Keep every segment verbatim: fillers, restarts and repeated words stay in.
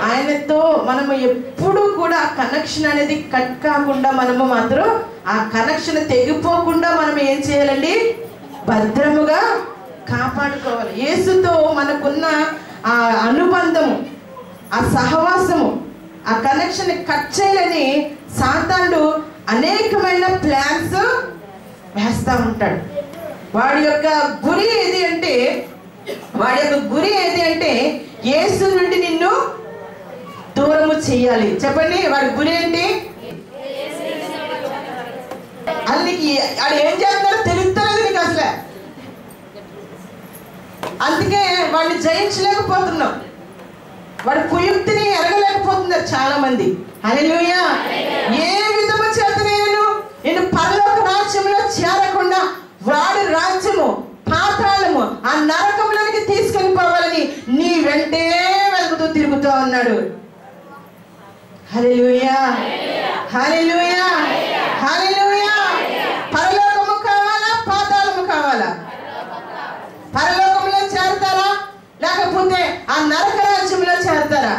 ఆయనతో మనము ఎప్పుడు కూడా కనెక్షన్ అనేది కట్ కాకుండా మనము మాత్రం ఆ కనెక్షన్ తెగిపోకుండా మనం ఏం చేయాలండి? భద్రముగా కాపాడుకోవాలి. యేసుతో మనకున్న ఆ అనుబంధము, ఆ సహవాసము, ఆ కనెక్షన్ కట్ చేయాలని సాతానుడు అనేకమైన ప్లాన్స్ వేస్తూ ఉంటాడు. వాడి యొక్క గురి ఏది అంటే వాడి యొక్క గురి ఏది అంటే యేసు నుండి నిన్ను దూరము చెయ్యాలి. చెప్పండి, వాడి గురి ఏంటి? అందుకే వాడు ఏం చేస్తున్నారో తెలుస్తలేదు నీకు అసలు. అందుకే వాడిని జయించలేకపోతున్నాం, వాడి కుయుక్తిని ఎరగలేకపోతున్నారు చాలా మంది. హల్లెలూయా. ఏ విధము చేత నేను నేను పరలోక రాజ్యంలో చేరకుండా వాడి రాజ్యము పాతాళము ఆ నరకంలోనికి తీసుకెళ్ళిపోవాలని నీ వెంటే వెలుగుతూ తిరుగుతూ ఉన్నాడు. హల్లెలూయా, హల్లెలూయా, హల్లెలూయా. పరలోకము కావాలా, పాతాళము కావాలా? పరలోకంలో చేరతారా లేకపోతే ఆ నరక రాజ్యంలో చేరతారా?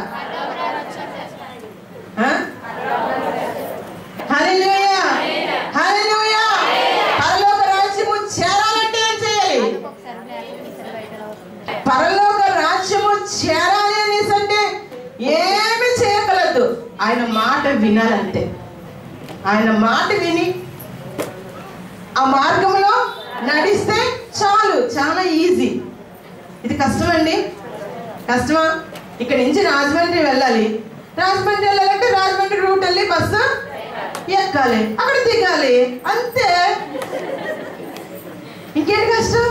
హల్లెలూయా, హల్లెలూయా. పరలోక రాజ్యము చేరాలంటే ఏం చేయాలి? పరలోక రాజ్యము చేరాలి అనేసి అంటే ఏమి చేయగలదు, ఆయన మాట వినాలంతే. ఆయన మాట విని ఆ మార్గంలో నడిస్తే చాలు. చాలా ఈజీ. ఇది కష్టమండి, కష్టమా? ఇక్కడ నుంచి రాజమండ్రి వెళ్ళాలి. రాజమండ్రి వెళ్ళాలంటే రాజమండ్రి రూట్ వెళ్ళి బస్సు ఎక్కాలి, అక్కడ దిగాలి, అంతే. ఇంకేంటి కష్టం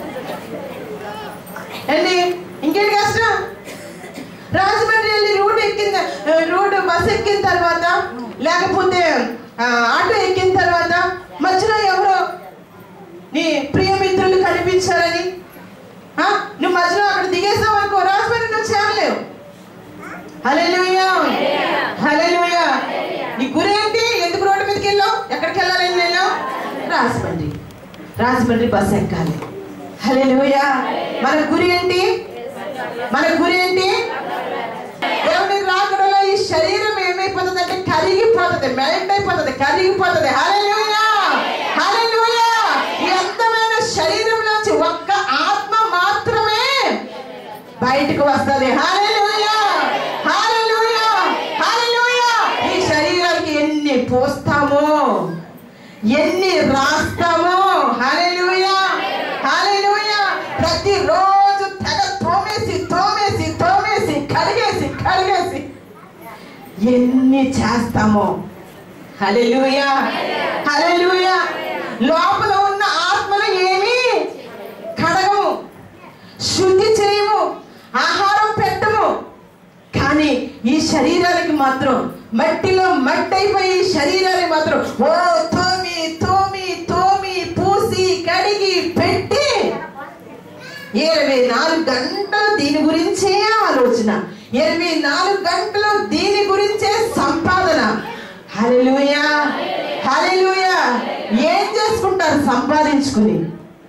అండి? ఇంకేంటి కష్టం? రాజమండ్రి వెళ్ళి రూట్ ఎక్కిన రూట్ బస్సు ఎక్కిన తర్వాత లేకపోతే ఆటో ఎక్కిన తర్వాత మధ్యలో ఎవరో నీ ప్రియమిత్రులు కనిపించాలని నువ్వు మధ్యలో అక్కడ దిగేసావు అనుకో, రాజమండ్రి నువ్వు చేరలేవు. హల్లెలూయా, హల్లెలూయా. నీ గురి ఏంటి? ఎందుకు రోడ్డు మీదకి వెళ్ళావు? ఎక్కడికి వెళ్ళాలి? నేను రాజమండ్రి. రాజమండ్రి బస్ ఎక్కాలి. హల్లెలూయా. మన గురి ఏంటి? మన గురి ఏంటి? దేవుని రాకడలో ఈ శరీరం ఏమైపోతుంది అంటే కరిగిపోతుంది, మెల్ట్ అయిపోతుంది, కరిగిపోతుంది. హల్లెలూయా, హల్లెలూయా. ఈ అందమైన శరీరంలోంచి ఒక్క ఆత్మ మాత్రమే బయటకు వస్తుంది. హల్లెలూయా, హల్లెలూయా, హల్లెలూయా. ఈ శరీరానికి ఎన్ని పోస్తామో, ఎన్ని రాస్తామో, హల్లెలూయా, హల్లెలూయా. ప్రతిరోజు తెగ తోమేసి తోమేసి తోమేసి కడిగేసి కడిగేసి ఎన్ని చేస్తామో. హల్లెలూయా, హల్లెలూయా. లోపల ఉన్న ఆత్మను ఏమి కడగము, శుద్ధి చేయము, ఆహారం పెట్టము. కానీ ఈ శరీరానికి మాత్రం మట్టిలో మట్టి అయిపోయి ఈ శరీరానికి మాత్రం ఓ తోమి తోమి తోమి పూసి కడిగి పెట్టి ఇరవై నాలుగు గంటలు దీని గురించే ఆలోచన, ఇరవై నాలుగు గంటలు దీని గురించే సంపాదన. హల్లెలూయా, హల్లెలూయా. ఏం చేసుకుంటారు సంపాదించుకుని?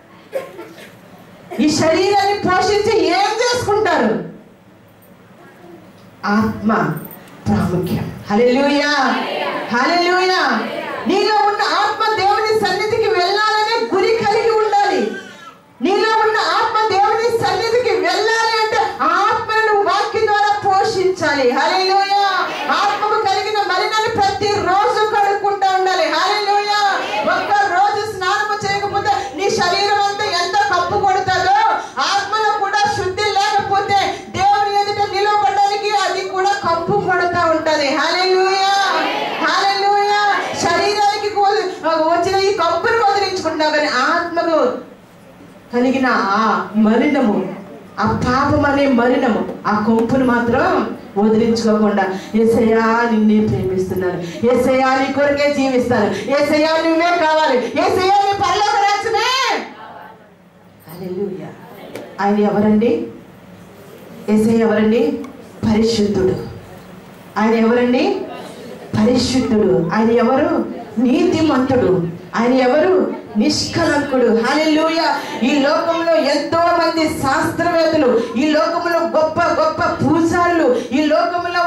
ఈ శరీరాన్ని పోషించి ఏం చేసుకుంటారు? ఆత్మ ప్రాముఖ్యం. హల్లెలూయా, హల్లెలూయా. నీలో ఉన్న ఆత్మ దేవుని సన్నిధికి వెళ్ళాలనే గురి కలిగి ఉండాలి. నీలో ఉన్న ఆత్మ దేవుని సన్నిధికి వెళ్ళాలి అంటే ఆత్మను వాక్యం ద్వారా పోషించాలి. హల్లెలూయా. ఆత్మకు కలిగిన మలినాన్ని ప్రతి రోజు కడుక్కుంటూ ఉండాలి. హల్లెలూయా. ఒక్క రోజు స్నానము చేయకపోతే నీ శరీరం అంతా ఎంత కప్పు కొడుతుందో, ఆత్మలో కూడా శుద్ధి లేకపోతే దేవుని ఎదుట నిలబడడానికి అది కూడా కప్పు కొడుతూ ఉంటది. హల్లెలూయా, హల్లెలూయా. శరీరానికి వచ్చిన ఈ కప్పును వదిలించుకుంటున్నావు కానీ ఆత్మకు కలిగిన ఆ మలినము, ఆ పాపం అనే మలినము, ఆ కొంపును మాత్రం వదిలించుకోకుండా యేసయ్యా నిన్నే ప్రేమిస్తున్నాను, యేసయ్యా నీ కొరకే జీవిస్తాను, యేసయ్యా నువ్వే కావాలి, యేసయ్యా నీ పరలోక రాజ్యమే. హల్లెలూయా. ఆయన ఎవరండి? యేసయ్య ఎవరండి? పరిశుద్ధుడు. ఆయన ఎవరండి? పరిశుద్ధుడు. ఆయన ఎవరు? నీతిమంతుడు. ఆయన ఎవరు? నిష్కలంకుడు. హల్లెలూయా. ఈ లోకంలో ఎంతో మంది శాస్త్రవేత్తలు, ఈ లోకంలో గొప్ప గొప్ప పూజారులు, ఈ లోకంలో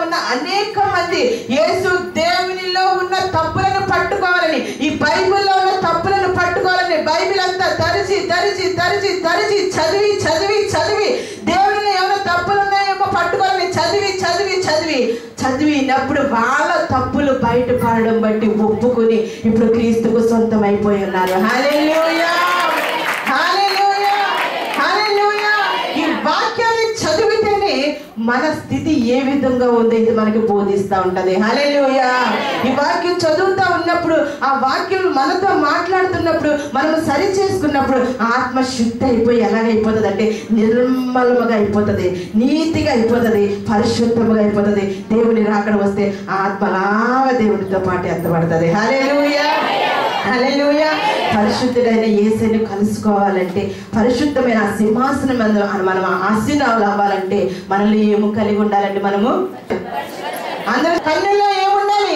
ఉంది. యేసు దేవునిలో ఉన్న తప్పులను పట్టుకోవాలని, ఈ బైబిల్లో ఉన్న తప్పులను పట్టుకోవాలని బైబిల్ అంతా తరిచి తరిచి తరిచి తరిచి చదివి చదివి చదివి దేవునిలో ఏమైనా తప్పులు ఉన్నాయేమో పట్టుకోవాలని చదివి చదివి చదివి చదివినప్పుడు వాళ్ళ తప్పులు బయటపడడం బట్టి ఒప్పుకుని ఇప్పుడు క్రీస్తుకు సొంతం అయిపోయి ఉన్నారు. హల్లెలూయా, హల్లెలూయా, హల్లెలూయా. ఈ వాక్యాన్ని చదివితేనే మన స్థితి ఏ విధంగా ఉందో ఇది మనకి బోధిస్తూ ఉంటది. హల్లెలూయా. ఈ వాక్యం చదువుతా ఉన్నప్పుడు, ఆ వాక్యం మనతో మాట్లాడుతున్నప్పుడు, మనం సరి చేసుకున్నప్పుడు ఆత్మ శుద్ధి అయిపోయి ఎలాగైపోతుంది అంటే నిర్మలముగా అయిపోతుంది, నీతిగా అయిపోతుంది, పరిశుద్ధముగా అయిపోతుంది. దేవుని రాకడ వస్తే ఆత్మలాగా దేవునితో పాటు ఎత్తబడుతుంది. హల్లెలూయా, హల్లెలూయా. పరిశుద్ధుడైన యేసుని కలుసుకోవాలంటే, పరిశుద్ధమైన సింహాసనం మనం ఆసీనాలు అవ్వాలంటే మనల్ని ఏమి కలిగి ఉండాలంటే, మనము అందరి కన్నుల్లో ఏముండాలి,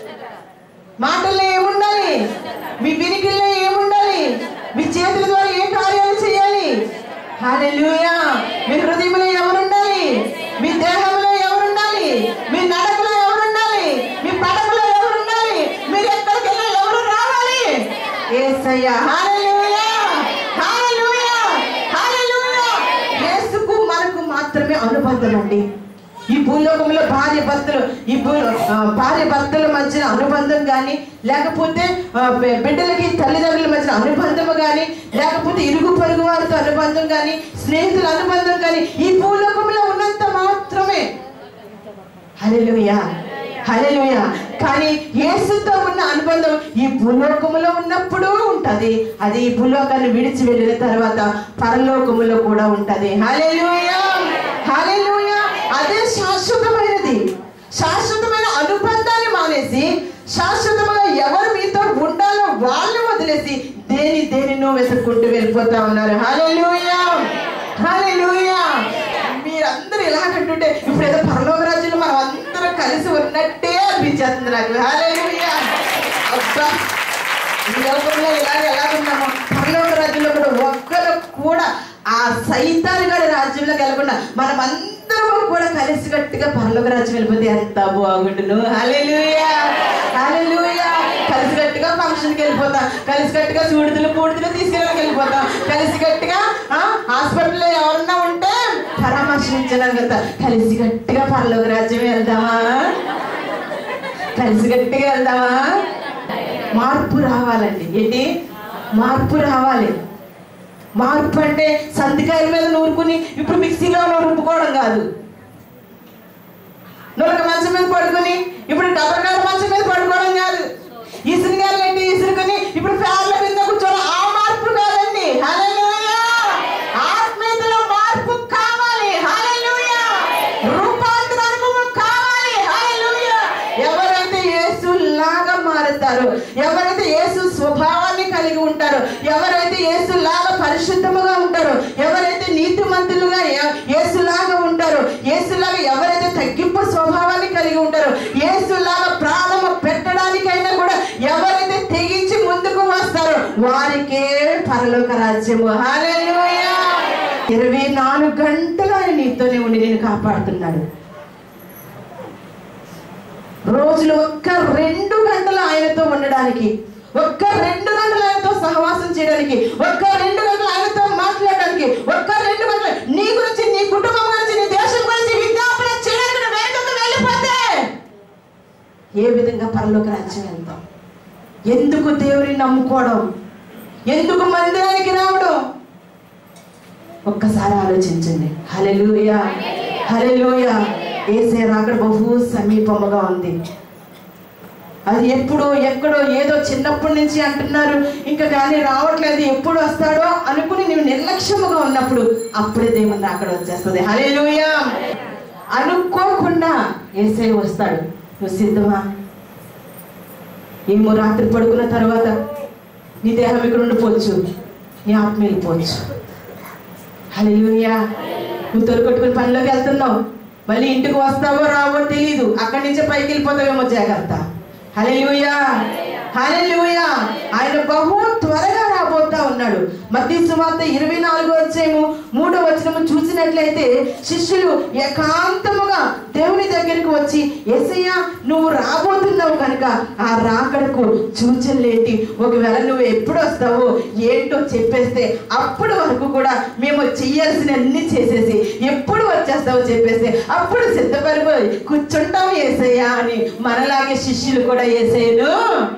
మాటల్లో ఏముండాలి, మీ వినికిల్లో ఏముండాలి, మీ చేతుల ద్వారా ఏ కార్యాలు చేయాలి. హల్లెలూయా. మీ హృదయంలో ఎవరుండాలి, మీ దేహంలో ఎవరుండాలి, మీ నడకలో ఎవరుండాలి, మీ పడకలో ఎవరుండాలి, మీరు ఎక్కడికి వెళ్ళి ఎవరు రావాలి. యేసయ్య. హల్లెలూయా, హల్లెలూయా, హల్లెలూయా. యేసుకు మనకు మాత్రమే అనుబంధం అండి. ఈ భూలోకంలో భార్య భర్తలు ఈ భూ భార్య భర్తల మధ్యన అనుబంధం కానీ, లేకపోతే బిడ్డలకి తల్లిదండ్రుల మధ్యన అనుబంధము కానీ, లేకపోతే ఇరుగు పొరుగు వారితో అనుబంధం కానీ, స్నేహితుల అనుబంధం కానీ ఈ భూలోకంలో ఉన్నంత మాత్రమే. హల్లెలూయా, హల్లెలూయా. కానీ యేసుతో ఉన్న అనుబంధం ఈ భూలోకములో ఉన్నప్పుడు ఉంటది, అది ఈ భూలోకాన్ని విడిచి వెళ్ళిన తర్వాత పరలోకములో కూడా ఉంటది. హల్లెలూయా, హల్లెలూయా. అదే శాశ్వతమైనది. శాశ్వతమైన అనుబంధాన్ని మానేసి, శాశ్వతమైన ఎవరు మీతో ఉండాలో వాళ్ళని వదిలేసి దేని దేనినో వెతుక్కుంటూ వెళ్ళిపోతా ఉన్నారు. హల్లెలూయా, హల్లెలూయా. మీరందరూ ఎలాగంటుంటే ఇప్పుడు ఏదో పరలోక రాజ్యంలో మనం అందరం కలిసి ఉన్నట్టే అనిపించేస్తుంది నాకు. హల్లెలూయా. అబ్బా, ఈ లోకంలో ఇలాగ ఎలాగున్నామో పరలోక రాజ్యంలో కూడా ఒక్కరు కూడా ఆ సైతాన్ గారి రాజ్యంలోకి వెళ్ళకుండా మనం అందరం కూడా కలిసికట్టుగా పరలోక రాజ్యం వెళ్ళిపోతే ఎంత బాగుండును. హల్లెలూయా, హల్లెలూయా. కలిసికట్టుగా ఫంక్షన్కి వెళ్ళిపోతాం, కలిసికట్టుగా చూడుదలు పూడుదలు తీసుకెళ్ళడానికి వెళ్ళిపోతాం, కలిసికట్టుగా హాస్పిటల్లో ఎవరన్నా ఉంటే పరామర్శించడానికి వెళ్తాం. కలిసికట్టుగా పరలోక రాజ్యం వెళ్దామా, కలిసికట్టుగా వెళ్దామా. మార్పు రావాలండి. ఏంటి మార్పు రావాలి. మార్పు అంటే సంతికాయల మీద నూరుకుని ఇప్పుడు మిక్సీలో రుబ్బుకోవడం కాదు, నూరక మంచం మీద పడుకుని ఇప్పుడు డబ్బకాయ మంచం మీద పడుకోవడం కాదు, ఇసురుగాలు అంటే ఇసురుకొని ఇప్పుడు ఫ్యాన్ల మీద కూర్చోవడం. ఆ మార్పు కాదండి. హల్లెలూయా. ఆత్మీయతలో మార్పు కావాలి. హల్లెలూయా. రూపాంతర అనుభవం కావాలి. హల్లెలూయా. ఎవరైతే యేసులాగా మారుతారో, ఎవరైతే యేసు స్వభావాన్ని కలిగి ఉంటారో, ఎవరైతే యేసులాగా పరిశుద్ధముగా ఉంటారో, ఎవరైతే నీతిమంతులుగా యేసులాగా ఉంటారో, యేసులాగా ఎవరైతే తగ్గింపు స్వభావాన్ని కలిగి ఉంటారో, యేసులాగా ప్రాణము పెట్టడానికైనా కూడా ఎవరైతే తెగించి ముందుకు వస్తారో వారికే పరలోక రాజ్యము. హల్లెలూయా. ఇరవై నాలుగు గంటలు ఆయన నీతోనే ఉండి నేను కాపాడుతున్నాడు. రోజులు ఒక్క రెండు గంటలు ఆయనతో ఉండడానికి, ఒక్క రెండు గంటలు ఆయనతో సహవాసం చేయడానికి, ఒక్క రెండు గంటలు ఆయనతో మాట్లాడడానికి, ఒక్క రెండు గంటలు నీ గురించి, నీ కుటుంబం గురించి, నీ దేశం గురించి విజ్ఞాపన చేయడానికి వేడుకకు వెళ్ళిపోతే ఏ విధంగా పరలోక రాజ్యం వెళ్తాం? ఎందుకు దేవుని నమ్ముకోవడం, ఎందుకు మందిరానికి రావడం? ఒక్కసారి ఆలోచించండి. హల్లెలూయా, హల్లెలూయా. యేసయ్య రాకడ బహు సమీపముగా ఉంది. అది ఎప్పుడో ఎక్కడో ఏదో చిన్నప్పటి నుంచి అంటున్నారు, ఇంకా కానీ రావట్లేదు, ఎప్పుడు వస్తాడో అనుకుని నువ్వు నిర్లక్ష్యముగా ఉన్నప్పుడు అప్పుడే దేవుని రాకడ వచ్చేస్తుంది. హల్లెలూయా. అనుకోకుండా యేసయ్య వస్తాడు. నువ్వు సిద్ధమా? ఏమో రాత్రి పడుకున్న తర్వాత నీ దేహం ఇక్కడ ఉండిపోవచ్చు, నీ ఆత్మ వెళ్ళిపోవచ్చు. హల్లెలూయా. నువ్వు తొలగొట్టుకుని పనిలోకి వెళ్తున్నావు, మళ్ళీ ఇంటికి వస్తావో రావో తెలియదు, అక్కడి నుంచే పైకి వెళ్ళిపోతావేమో, జాగ్రత్త. హల్లెలూయా, హల్లెలూయా. ఆయన బహు త్వరగా రాబోతున్నాడు. రాబోతా ఉన్నాడు. మత్తయి సువార్త ఇరవై నాలుగో అధ్యాయము మూడో వచనము చూసినట్లయితే శిష్యులు ఏకాంతముగా దేవుని దగ్గరికి వచ్చి, యేసయ్య నువ్వు రాబోతున్నావు కనుక ఆ రాకడకు సూచనలేంటి, ఒకవేళ నువ్వు ఎప్పుడు వస్తావు ఏంటో చెప్పేస్తే అప్పుడు వరకు కూడా మేము చెయ్యాల్సిన అన్ని చేసేసి ఎప్పుడు వచ్చేస్తావో చెప్పేస్తే అప్పుడు సిద్ధపడిపోయి కూర్చుంటావు యేసయ్య అని మనలాగే శిష్యులు కూడా యేసయ్యను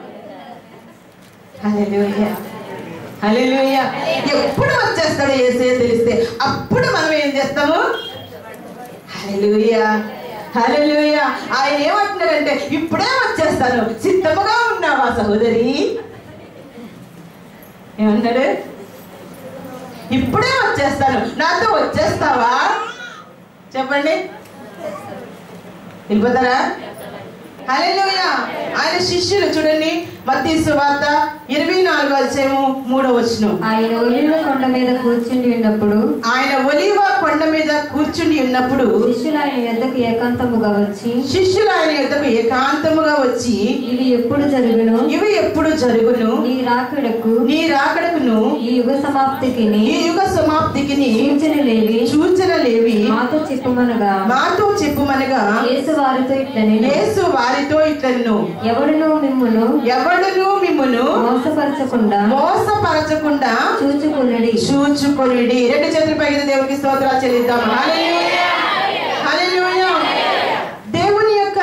హల్లెలూయా హల్లెలూయా ఎప్పుడు వచ్చేస్తాడో యేసయ్య తెలిస్తే అప్పుడు మనం ఏం చేస్తాము? హల్లెలూయా హల్లెలూయా. ఆయన ఏమంటున్నాడంటే ఇప్పుడే వచ్చేస్తాను, సిద్ధముగా ఉన్నావా సహోదరి? ఏమన్నాడు? ఇప్పుడే వచ్చేస్తాను, నాతో వచ్చేస్తావా? చెప్పండి, వెళ్ళిపోతారా? హల్లెలూయా. ఆయన శిష్యులు చూడండి, మత్తయి సువార్త ఇరవై నాలుగో అధ్యాయము మూడో వచనం. ఆయన ఒలీవ కొండ మీద కూర్చుని ఉన్నప్పుడు ఆయన ఒలీవ కొండ మీద కూర్చుని ఉన్నప్పుడు శిష్యులు ఆయన యొద్దకు ఏకాంతముగా వచ్చి శిష్యులు ఆయన యొద్దకు ఏకాంతముగా వచ్చి ఇవి ఎప్పుడు జరుగును ఇవి ఎప్పుడు జరుగును నీ రాకడకు నీ రాకడకును ఈ యుగ సమాప్తికి ఈ యుగ సమాప్తికి సూచనలేవి సూచనలేవి మాతో చెప్పుమనగా మాతో చెప్పుమనగా యేసు వారితో ఇట్లనే యేసు వారితో ఇట్లను ఎవడును మిమ్మును ఎవడును మిమ్మును మోసపరచకుండా మోసపరచకుండా చూచుకొనుడి చూచుకొనుడి. రెండు చేతుల పైకి దేవునికి స్తోత్రాలు చెల్లిద్దాం. హల్లెలూయా హల్లెలూయా. దేవుని యొక్క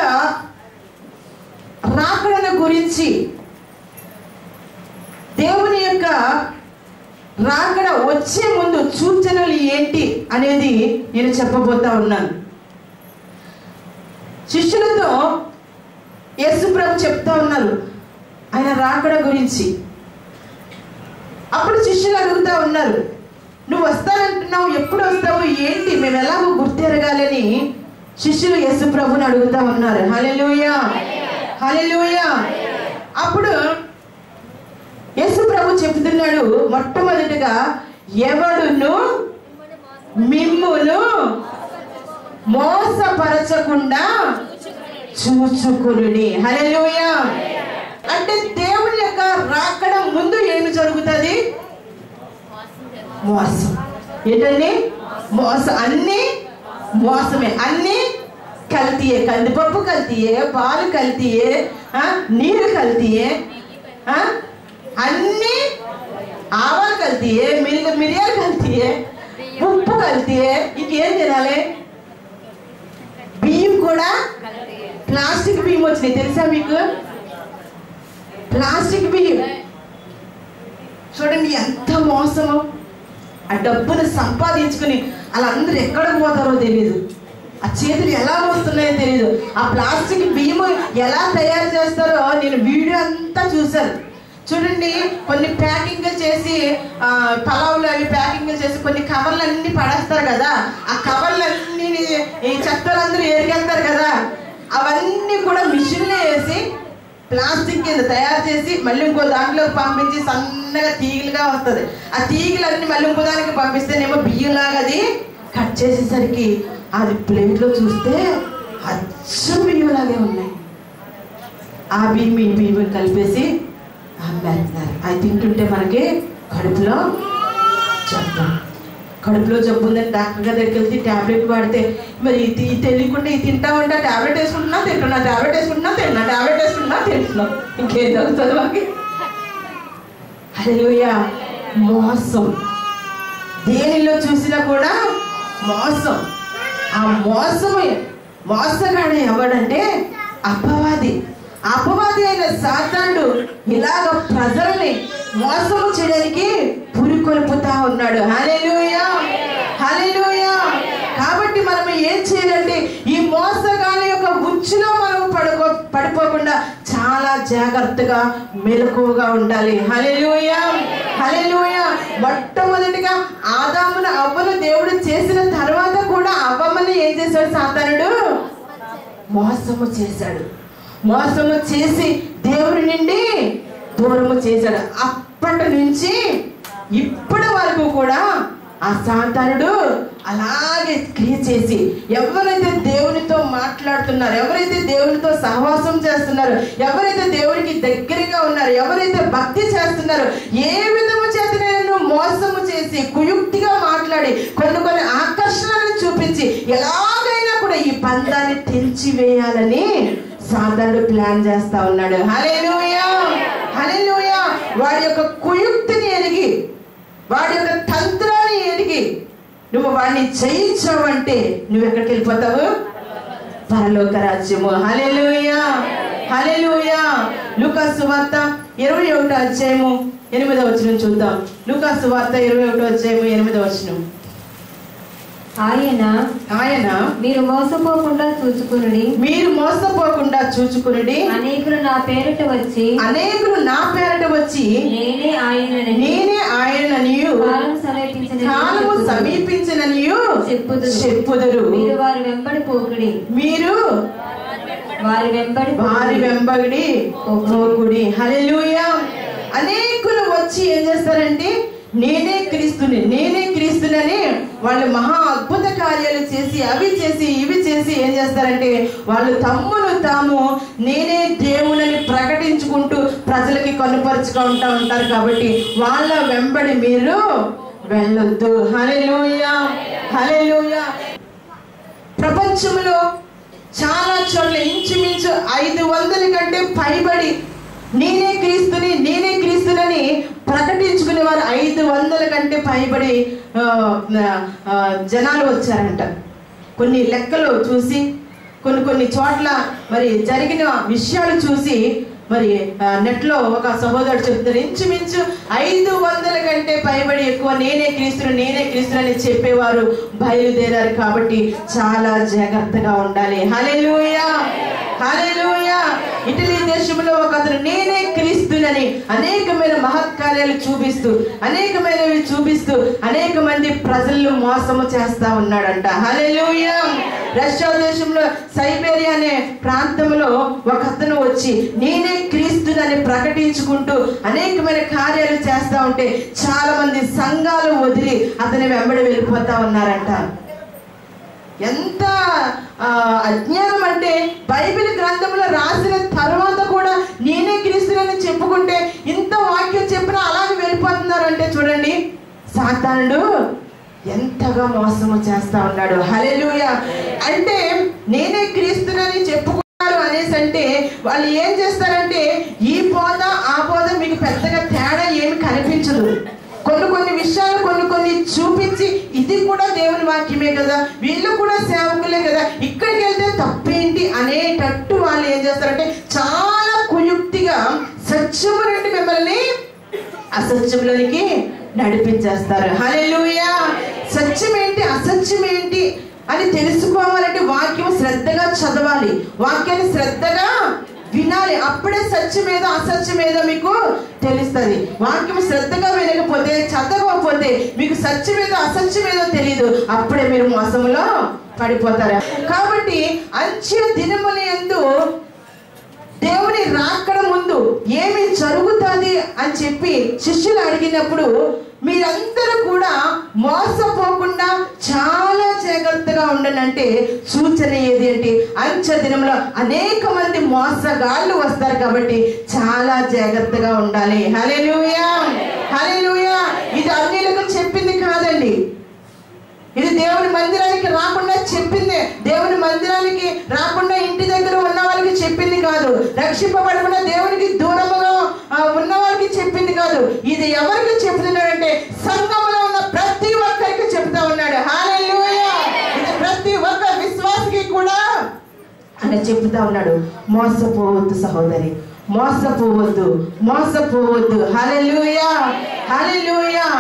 రాకడను గురించి, దేవుని యొక్క రాకడ వచ్చే ముందు సూచనలు ఏంటి అనేది నేను చెప్పబోతా ఉన్నాను. శిష్యులతో యేసు ప్రభు చెప్తా ఉన్నారు ఆయన రాకడ గురించి. అప్పుడు శిష్యులు అడుగుతా ఉన్నారు, నువ్వు వస్తానంటున్నావు, ఎప్పుడు వస్తావు ఏంటి, మేము ఎలాగో గుర్తెరగాలని శిష్యులు యేసు ప్రభుని అడుగుతా ఉన్నారు. హల్లెలూయా హల్లెలూయా. అప్పుడు యేసు ప్రభు చెప్తున్నాడు, మొట్టమొదటిగా ఎవడును మిమ్మును మోసపరచకుండా చూచుకొనుడి. హల్లెలూయా. అంటే దేవుని యొక్క రాకడ ముందు ఏమి జరుగుతుంది? మోసం. ఏంటండి? మోసం. అన్ని మోసమే, అన్ని కల్తీయే. కందిపప్పు కల్తీయే, పాలు కల్తీయే, నీరు కల్తీయే, అన్ని ఆవాలు కల్తీయే, మిరియ మిరియాలు కల్తీయే, ఉప్పు కల్తీయే. ఇంకేం తినాలి? బియ్యం కూడా ప్లాస్టిక్ బియ్యం వచ్చినాయి, తెలుసా మీకు? ప్లాస్టిక్ బియ్యం. చూడండి ఎంత మోసము. ఆ డబ్బును సంపాదించుకుని వాళ్ళందరూ ఎక్కడికి పోతారో తెలియదు, ఆ చేతులు ఎలా వస్తున్నాయో తెలియదు. ఆ ప్లాస్టిక్ బియ్యం ఎలా తయారు చేస్తారో నేను వీడియో అంతా చూశాను. చూడండి, కొన్ని ప్యాకింగ్ చేసి పలావులు అవి ప్యాకింగ్ చేసి కొన్ని కవర్లు అన్ని పడేస్తారు కదా, ఆ కవర్లన్నీ ఈ చెత్తలందరూ ఏరికెళ్తారు కదా, అవన్నీ కూడా మిషన్లో వేసి ప్లాస్టిక్ కింద తయారు చేసి మళ్ళీ ఇంకో దాంట్లోకి పంపించి సన్నగా తీగలుగా వస్తుంది. ఆ తీగలన్నీ మళ్ళీ ఇంకో దానికి పంపిస్తేనేమో బియ్యంలాగా అది కట్ చేసేసరికి అది ప్లేట్లో చూస్తే అచ్చం బియ్యంలాగే ఉన్నాయి. ఆ బియ్యం ఈ బియ్యం కలిపేసి అమ్మేస్తున్నారు. అది తింటుంటే మనకి కడుపులో జబ్బు, కడుపులో జబ్బు ఉందని డాక్టర్ గారి దగ్గరికి వెళ్తే ట్యాబ్లెట్ వాడితే మరి ఇది తెలియకుండా ఇది తింటా ఉంటా, ట్యాబ్లెట్ వేసుకుంటున్నా తింటున్నా, ట్యాబ్లెట్ వేసుకుంటున్నా తింటున్నా, ట్యాబ్లెట్ వేసుకుంటున్నా తింటున్నాం, ఇంకేం జరుగుతుంది మాకి? హల్లెలూయా. మోసం. దేనిలో చూసినా కూడా మోసం. ఆ మోసమే మోసగాడు ఎవడంటే అపవాది. అపవాది అయిన సాతానుడు ఇలాగ ప్రజల్ని మోసము చేయడానికి పురికొల్పుతా ఉన్నాడు. హల్లెలూయా హల్లెలూయా. కాబట్టి మనం ఏం చేయాలంటే ఈ మోసగాళ్ళ యొక్క ఉచ్చులో మనం పడుకో పడిపోకుండా చాలా జాగ్రత్తగా మెలకువగా ఉండాలి. హల్లెలూయా హల్లెలూయా. మొట్టమొదటిగా ఆదామును అవ్వను దేవుడు చేసిన తర్వాత కూడా అవ్వమని ఏం చేశాడు సాతానుడు? మోసము చేశాడు. మోసము చేసి దేవుడి నుండి దూరము చేశాడు. అప్పటి నుంచి ఇప్పటి వరకు కూడా ఆ సాతానుడు అలాగే క్రియ చేసి ఎవరైతే దేవునితో మాట్లాడుతున్నారు, ఎవరైతే దేవునితో సహవాసం చేస్తున్నారు, ఎవరైతే దేవునికి దగ్గరగా ఉన్నారు, ఎవరైతే భక్తి చేస్తున్నారు, ఏ విధము చేతనైనా మోసము చేసి కుయుక్తిగా మాట్లాడి కొన్ని కొన్ని ఆకర్షణలను చూపించి ఎలాగైనా కూడా ఈ పందాన్ని తెంచివేయాలని సాతానుడు ప్లాన్ చేస్తా ఉన్నాడు. హల్లెలూయా, హల్లెలూయా. వాడి యొక్క కుయుక్తిని ఎరిగి, వాడి యొక్క తంత్రాన్ని ఎరిగి నువ్వు వాడిని జయించావంటే నువ్వు ఎక్కడికి వెళ్ళిపోతావు? పరలోక రాజ్యము. హల్లెలూయా, హల్లెలూయా. లూకా సువార్త ఇరవై ఒకటో అధ్యాయము ఎనిమిదవ వచనం చూద్దాం. లూకా సువార్త ఇరవై ఒకటో అధ్యాయము ఎనిమిదవ వచనం. ఆయన ఆయన మీరు మోసపోకుండా చూచుకునుడి, మీరు మోసపోకుండా చూచుకునుడి, అనేకులు నా పేరిట వచ్చి అనేకులు నా పేరట వచ్చి నేనే ఆయనని నేనే ఆయననియు కాలం సమీపించిన కాలము సమీపించిననియు చెప్పుదురు. చెప్పుదురు. మీరు వారి వెంబడి పోకుడి, మీరు వారి వెంబడి వారి వెంబడి పోకుడి. హల్లెలూయా. అనేకులు వచ్చి ఏం చేస్తారంటే నేనే క్రీస్తుని, నేనే క్రీస్తునని వాళ్ళు మహా అద్భుత కార్యాలు చేసి అవి చేసి ఇవి చేసి ఏం చేస్తారంటే వాళ్ళు తమ్మును తాము నేనే దేవునని ప్రకటించుకుంటూ ప్రజలకి కనుపరుచుకుంటూ ఉంటారు. కాబట్టి వాళ్ళ వెంబడి మీరు వెళ్ళొద్దు. హల్లెలూయా, హల్లెలూయా. ప్రపంచంలో చాలా చోట్ల ఇంచుమించు ఐదు వందల కంటే పైబడి నేనే క్రీస్తుని, నేనే క్రీస్తునని ప్రకటించుకునే వారు ఐదు వందల కంటే పైబడి జనాలు వచ్చారంట. కొన్ని లెక్కలు చూసి, కొన్ని కొన్ని చోట్ల మరి జరిగిన విషయాలు చూసి మరి నెట్లో ఒక సహోదరుడు చెప్తారు, ఇంచుమించు ఐదు వందల కంటే పైబడి ఎక్కువ నేనే క్రీస్తుని, నేనే క్రీస్తుని చెప్పేవారు బయలుదేరారు. కాబట్టి చాలా జాగ్రత్తగా ఉండాలి. హల్లెలూయా, హల్లెలూయా. ఇటలీ దేశంలో ఒక అతను నేనే క్రీస్తునని అనేకమైన మహత్కార్యాలు చూపిస్తూ అనేకమైనవి చూపిస్తూ అనేక మంది ప్రజలను మోసము చేస్తా ఉన్నాడంట. హల్లెలూయా. రష్యా దేశంలో సైబేరియా అనే ప్రాంతంలో ఒక అతను వచ్చి నేనే క్రీస్తునని ప్రకటించుకుంటూ అనేకమైన కార్యాలు చేస్తా ఉంటే చాలా మంది సంఘాలు వదిలి అతని వెంబడి వెళ్ళిపోతా ఉన్నారంట. ఎంత అజ్ఞానం అంటే బైబిల్ గ్రంథంలో రాసిన తర్వాత కూడా నేనే క్రీస్తునని చెప్పుకుంటే ఇంత వాక్యం చెప్పినా అలాగే వెళ్ళిపోతున్నారు అంటే చూడండి సాతానుడు ఎంతగా మోసము చేస్తా ఉన్నాడు. హల్లెలూయా. అంటే నేనే క్రీస్తునని చెప్పుకున్నారు అనేసి అంటే వాళ్ళు ఏం చేస్తారంటే ఈ బోధ ఆ బోధ మీకు పెద్దగా తేడా ఏమి కనిపించదు. కొన్ని కొన్ని విషయాలు కొన్ని కొన్ని చూపించి ఇది కూడా దేవుని వాక్యమే కదా, వీళ్ళు కూడా సేవకులే కదా, ఇక్కడికి వెళ్తే తప్పేంటి అనేటట్టు వాళ్ళు ఏం చేస్తారంటే చాలా కుయుక్తిగా సత్యము నుండి మిమ్మల్ని అసత్యంలోనికి నడిపించేస్తారు. హల్లెలూయా. సత్యం ఏంటి అసత్యం ఏంటి అని తెలుసుకోవాలంటే వాక్యం శ్రద్ధగా చదవాలి, వాక్యాన్ని శ్రద్ధగా వినాలి. అప్పుడే సత్యమేదో అసత్యమేదో మీకు తెలుస్తుంది. వాక్యం శ్రద్ధగా వినకపోతే చదవకపోతే మీకు సత్యమేదో అసత్యమేదో తెలియదు. అప్పుడే మీరు మోసంలో పడిపోతారు. కాబట్టి అంత్య దినముల యందు దేవుని రాకడ ముందు ఏమి జరుగుతుంది అని చెప్పి శిష్యులు అడిగినప్పుడు మీరందరూ కూడా మోసపోకుండా చాలా జాగ్రత్తగా ఉండండి అంటే సూచన ఏది అంటే అంత్య దినంలో అనేక మంది మోసగాళ్ళు వస్తారు కాబట్టి చాలా జాగ్రత్తగా ఉండాలి. హల్లెలూయా, హల్లెలూయా. ఇది అన్యులకు చెప్పింది కాదండి, ఇది దేవుని మందిరానికి రాకుండా చెప్పిందే. దేవుని మందిరానికి రాకుండా ఇంటి దగ్గర ఉన్న వాళ్ళకి చెప్పింది కాదు, రక్షింపబడకుండా దేవునికి దూరముగా ఉన్న వాళ్ళకి చెప్పింది కాదు. ఇది ఎవరికి చెప్తున్నాడంటే సంఘంలో ఉన్న ప్రతి ఒక్కరికి చెప్తా ఉన్నాడు. హల్లెలూయా. ఇది ప్రతి ఒక్క విశ్వాసికి కూడా అని చెప్తా ఉన్నాడు. మోసపోవద్దు సహోదరి, మోసపోవద్దు, మోసపోవద్దు. హల్లెలూయా, హల్లెలూయా.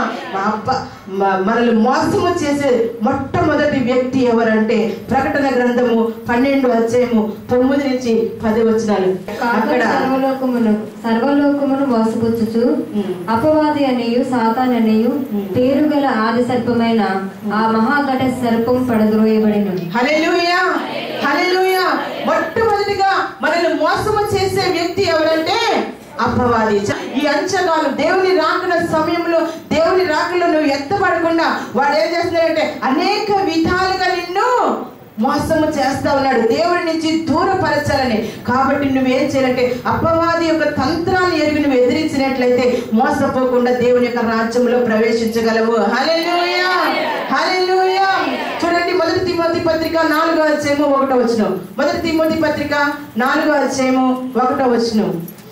మనల్ని మోసము చేసే మొట్టమొదటి వ్యక్తి ఎవరంటే ప్రకటన గ్రంథము పన్నెండు అధ్యాయము తొమ్మిది నుంచి పది వచనాలు. అక్కడ సర్వలోకమును సర్వలోకమును మోసపుచ్చుచు అపవాది అనియు సాతాన్ అనియు పేరు గల ఆది సర్పమైన ఆ మహాఘట సర్పం పడద్రోయబడిన. హల్లెలూయా, హల్లెలూయా. మొట్టమొదటిగా మనల్ని మోసము చేసే వ్యక్తి ఎవరంటే అపవాది. ఈ అంచకాలు దేవుని రాకడ సమయంలో, దేవుని రాకలో నువ్వు ఎత్తపడకుండా వాడు ఏం చేస్తున్నాడంటే అనేక విధాలుగా నిన్ను మోసము చేస్తా ఉన్నాడు, దేవుడి నుంచి దూరపరచాలని. కాబట్టి నువ్వేం చేయాలంటే అపవాది యొక్క తంత్రాన్ని ఎరిగి నువ్వు ఎదిరించినట్లయితే మోసపోకుండా దేవుని యొక్క రాజ్యంలో ప్రవేశించగలవు. హల్లెలూయా, హల్లెలూయా. చూడండి, మొదటి తిమోతి పత్రిక నాలుగో అధ్యాయము ఒకటో వచనం. మొదటి తిమోతి పత్రిక నాలుగో అధ్యాయము ఒకటో వచనం.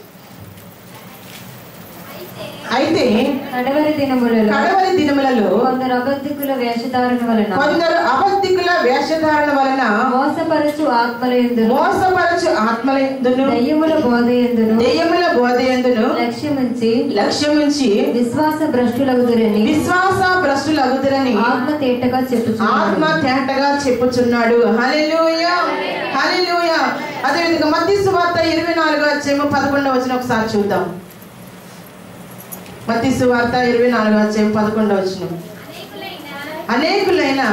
అయితే కడవరి దినములలో కడవరి దినములలో కొందరు అబద్ధికుల వేషధారణ వలన కొందరు అబద్ధికుల వేషధారణ వలన మోసపరచు ఆత్మలయందును మోసపరచు ఆత్మలయందును దయ్యముల బోధయందును దయ్యముల బోధయందును లక్ష్యముంచి లక్ష్యముంచి విశ్వాస భ్రష్టులగుదురని విశ్వాస భ్రష్టులగుదురని ఆత్మ తేటగా చెప్పుచున్నాడు. ఆత్మ తేటగా చెప్పుచున్నాడు. హల్లెలూయా, హల్లెలూయా. అదే విధంగా మత్తయి సువార్త ఇరవై నాలుగో అధ్యాయము పదకొండవ వచనం ఒకసారి చూద్దాం. మత్తయి సువార్త ఇరవై నాలుగో అధ్యాయం పదకొండవ వచనం. అనేకులైన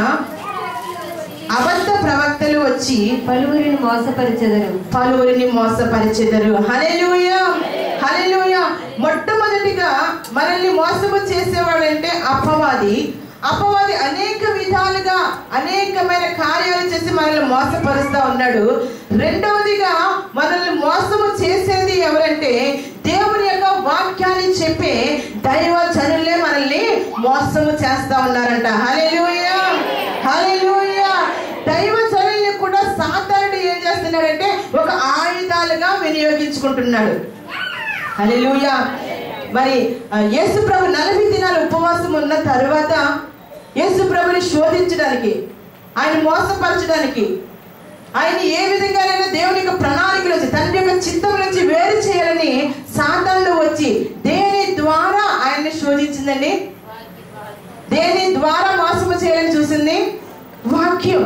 అబద్ధ ప్రవక్తలు వచ్చి పలువురిని మోసపరిచెదరు పలువురిని మోసపరిచెదరు. హల్లెలూయా, హల్లెలూయా. మొట్టమొదటిగా మనల్ని మోసము చేసేవాడంటే అపవాది. అపవాది అనేక విధాలుగా అనేకమైన కార్యాలు చేసి మనల్ని మోసపరుస్తా ఉన్నాడు. రెండవదిగా మనల్ని మోసము చేసేది ఎవరంటే దేవుని యొక్క వాక్యాన్ని చెప్పే దైవ జనులే మనల్ని మోసము చేస్తా ఉన్నారంట. హల్లెలూయా, హల్లెలూయా. దైవ జనుల్ని కూడా సాతానుడు ఏం చేస్తున్నాడంటే ఒక ఆయుధాలుగా వినియోగించుకుంటున్నాడు. హల్లెలూయా. మరి యేసు ప్రభు నలభై దినాలు ఉపవాసం ఉన్న తరువాత యేసు ప్రభుని శోధించడానికి, ఆయన మోసపరచడానికి, ఆయన ఏ విధంగానైనా దేవుని యొక్క ప్రణాళిక నుంచి, తండ్రి యొక్క చిత్తం నుంచి వేరు చేయాలని సాతానుడు వచ్చి దేని ద్వారా ఆయన్ని శోధించిందండి? దేని ద్వారా మోసము చేయాలని చూసింది? వాక్యం.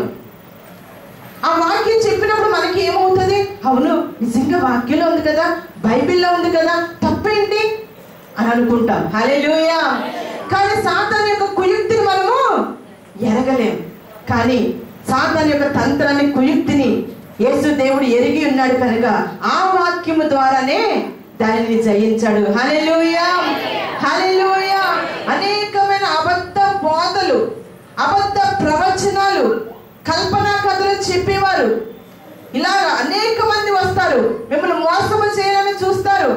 ఆ వాక్యం చెప్పినప్పుడు మనకి ఏమవుతుంది? అవును, నిజంగా వాక్యంలో ఉంది కదా, బైబిల్లో ఉంది కదా, తప్పేంటి అని అనుకుంటాం. హల్లెలూయా. కానీ సాతాను యొక్క కుయుక్తిని మనము ఎరగలేం. కానీ సాతాను యొక్క తంత్రాన్ని, కుయుక్తిని యేసు దేవుడు ఎరిగి ఉన్నాడు కనుక ఆ వాక్యము ద్వారానే దానిని జయించాడు. హల్లెలూయా, హల్లెలూయా. అనేకమైన అబద్ధ బోధలు, అబద్ధ ప్రవచనాలు, కల్పనా కథలు చెప్పేవారు ఇలాగా అనేక మంది వస్తారు. మిమ్మల్ని మోసము చేయాలని చూస్తారు,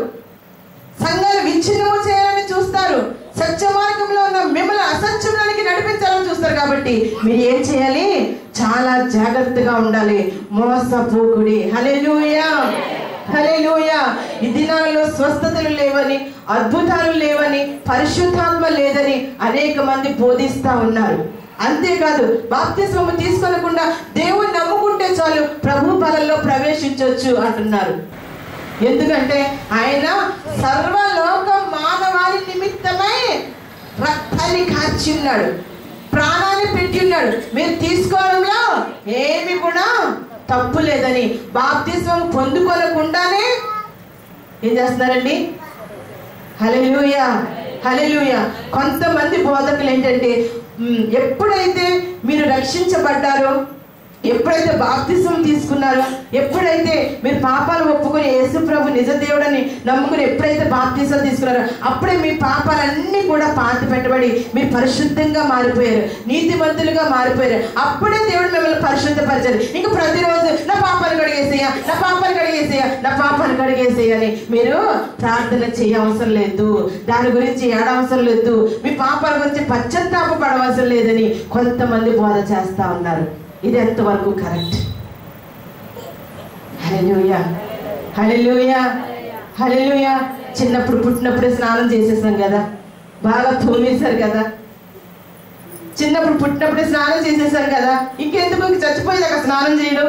సంఘాలు విచ్ఛిన్నము చేయాలని చూస్తారు, సత్య మార్గంలో ఉన్న మిమ్మల్ని అసత్యంలోనికి నడిపించాలని చూస్తారు. కాబట్టి మీరు ఏం చేయాలి? చాలా జాగ్రత్తగా ఉండాలి. మోసపోకుడి. హల్లెలూయా, హల్లెలూయా. ఈ దినాల్లో స్వస్థతలు లేవని, అద్భుతాలు లేవని, పరిశుద్ధాత్మ లేదని అనేక మంది బోధిస్తా ఉన్నారు. అంతేకాదు, బాప్తిస్మము తీసుకోకుండా దేవుని నమ్ముకుంటే చాలు ప్రభు బలంలో ప్రవేశించవచ్చు అంటున్నారు. ఎందుకంటే ఆయన సర్వలోక మానవాళి నిమిత్తమై రక్తాన్ని కార్చి ఉన్నాడు, ప్రాణాన్ని పెట్టి ఉన్నాడు. మీరు తీసుకోవడంలో ఏమి కూడా తప్పు లేదని బాప్తిస్మం పొందుకోనకుండానే ఏం చేస్తున్నారండి? హల్లెలూయా, హల్లెలూయా. కొంతమంది బోధకులు ఏంటంటే ఎప్పుడైతే మీరు రక్షించబడ్డారో, ఎప్పుడైతే బాప్తిస్మం తీసుకున్నారో, ఎప్పుడైతే మీరు పాపాలు ఒప్పుకొని యేసు ప్రభు నిజ దేవుడని నమ్ముకుని ఎప్పుడైతే బాప్తిస్మం తీసుకున్నారో అప్పుడే మీ పాపాలన్నీ కూడా పాతి పెట్టబడి మీరు పరిశుద్ధంగా మారిపోయారు, నీతిమంతులుగా మారిపోయారు. అప్పుడే దేవుడు మిమ్మల్ని పరిశుద్ధపరిచారు. ఇంకా ప్రతిరోజు నా పాపాలు కడిగేసేయా, నా పాపాలు కడిగేసేయా, నా పాపాలు కడిగేసేయా అని మీరు ప్రార్థన చేయవసరం లేదు, దాని గురించి ఏడవసరం లేదు, మీ పాపాల గురించి పశ్చాత్తాప పడవసరం లేదని కొంతమంది బోధ చేస్తా ఉన్నారు. ఇది ఎంతవరకు కరెక్ట్? హల్లెలూయా, హల్లెలూయా, హల్లెలూయా. చిన్నప్పుడు పుట్టినప్పుడే స్నానం చేసేసాం కదా, బాగా తోమేశారు కదా, చిన్నప్పుడు పుట్టినప్పుడే స్నానం చేసేసారు కదా, ఇంకెందుకు చచ్చిపోయేదాకా స్నానం చేయడం?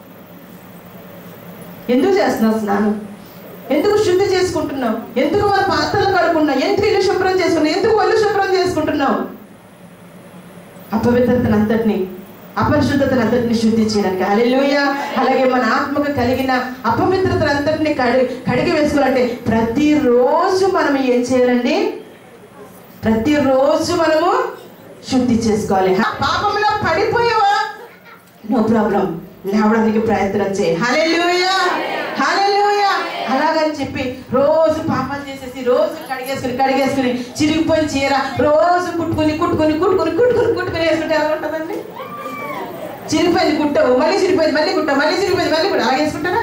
ఎందుకు చేస్తున్నావు స్నానం? ఎందుకు శుద్ధి చేసుకుంటున్నావు? ఎందుకు మన పాత్రలు కడుక్కున్నావు? ఎందుకు ఇల్లు శుభ్రం చేసుకున్నావు? ఎందుకు ఒళ్ళు శుభ్రం చేసుకుంటున్నావు? అపవిత్రతను అంతటిని, అపరిశుద్ధతను అంతటిని శుద్ధి చేయడానికి. హల్లెలూయా. అలాగే మన ఆత్మకు కలిగిన అపవిత్రతను అంతటిని కడిగి కడిగి వేసుకోవాలంటే ప్రతిరోజు మనం ఏం చేయాలండి? ప్రతిరోజు మనము శుద్ధి చేసుకోవాలి. పాపంలో పడిపోయావా? నో ప్రాబ్లం, లేవడానికి ప్రయత్నం చేయి. హల్లెలూయా, హల్లెలూయా. అలాగని చెప్పి రోజు పాపాలు చేసేసి రోజు కడిగేసుకుని కడిగేసుకుని చిరిగిపోయిన చీర రోజు కుట్టుకుని కుట్టుకుని కుట్టుకుని కుట్టుకుని కుట్టుకుని వేసుకుంటే ఎలా ఉంటుందండి? చిరిగిపోయింది కుట్టవు, మళ్ళీ చిరిగిపోయింది మళ్ళీ కుట్టవు, మళ్ళీ చిరిగిపోయింది మళ్ళీ కుట్ట, అలా వేసుకుంటారా?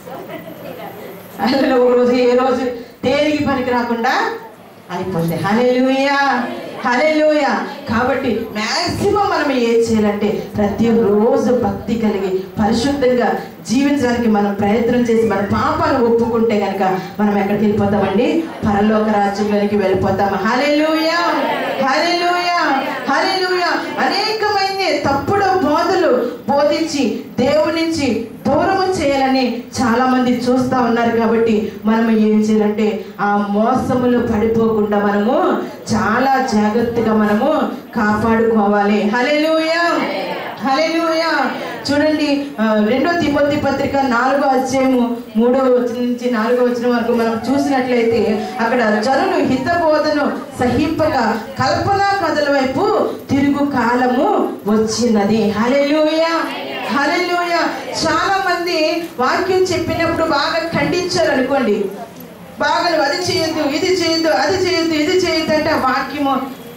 అందులో ఒక రోజు ఏ రోజు దేనికి పనికి రాకుండా అయిపోతుంది. హల్లెలూయా, హల్లెలూయా. కాబట్టి మ్యాక్సిమం మనం ఏం చేయాలంటే ప్రతి రోజు భక్తి కలిగి పరిశుద్ధంగా జీవించడానికి మనం ప్రయత్నం చేసి మన పాపాలు ఒప్పుకుంటే కనుక మనం ఎక్కడికి వెళ్ళిపోతామండి? పరలోక రాజ్యంలోనికి వెళ్ళిపోతాం. హల్లెలూయా, హల్లెలూయా, హల్లెలూయా. అనేకమైన తప్పుడు బోధలు బోధించి దేవుని నుంచి దూరం చేయాలని చాలా మంది చూస్తా ఉన్నారు. కాబట్టి మనం ఏం చేయాలంటే ఆ మోసములు పడిపోకుండా మనము చాలా జాగ్రత్తగా మనము కాపాడుకోవాలి. హల్లెలూయా, హల్లెలూయా. చూడండి, రెండో తిమోతి పత్రిక నాలుగో అధ్యాయము మూడో వచనం నుంచి నాలుగో వచనం వరకు మనం చూసినట్లయితే అక్కడ జనులు హితబోధను సహింపక కల్పనా కథల వైపు తిరుగు కాలము వచ్చినది. హల్లెలూయా, హల్లెలూయా. చాలా మంది వాక్యం చెప్పినప్పుడు బాగా ఖండించారు అనుకోండి, బాగా అది చేయొద్దు, ఇది చేయొద్దు, అది చేయొద్దు, ఇది చేయొద్దు అంటే ఆ వాక్యము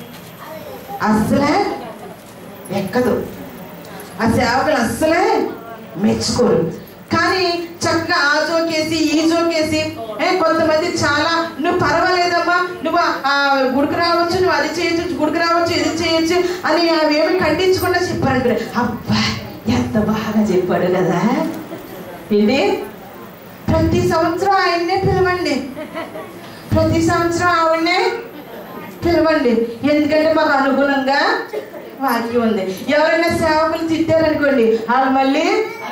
అస్సలే ఎక్కదు, ఆ సేవకులు అస్సలే మెచ్చుకోరు. కానీ చక్కగా ఆ జోకేసి ఈ జోకేసి కొంతమంది చాలా నువ్వు పర్వాలేదమ్మా, నువ్వు ఆ గుడికి రావచ్చు, నువ్వు అది చేయొచ్చు, గుడికి రావచ్చు, ఇది చేయొచ్చు అని అవేమి ఖండించకుండా చెప్పారంటే అబ్బా ఎంత బాగా చెప్పాడు కదా. ఏంటి? ప్రతి సంవత్సరం ఆయన్నే పిలవండి, ప్రతి సంవత్సరం ఆవిడనే పిలవండి, ఎందుకంటే మాకు అనుగుణంగా వాక్యం ఉంది. ఎవరైనా సేవకులు తిట్టారనుకోండి, వాళ్ళు మళ్ళీ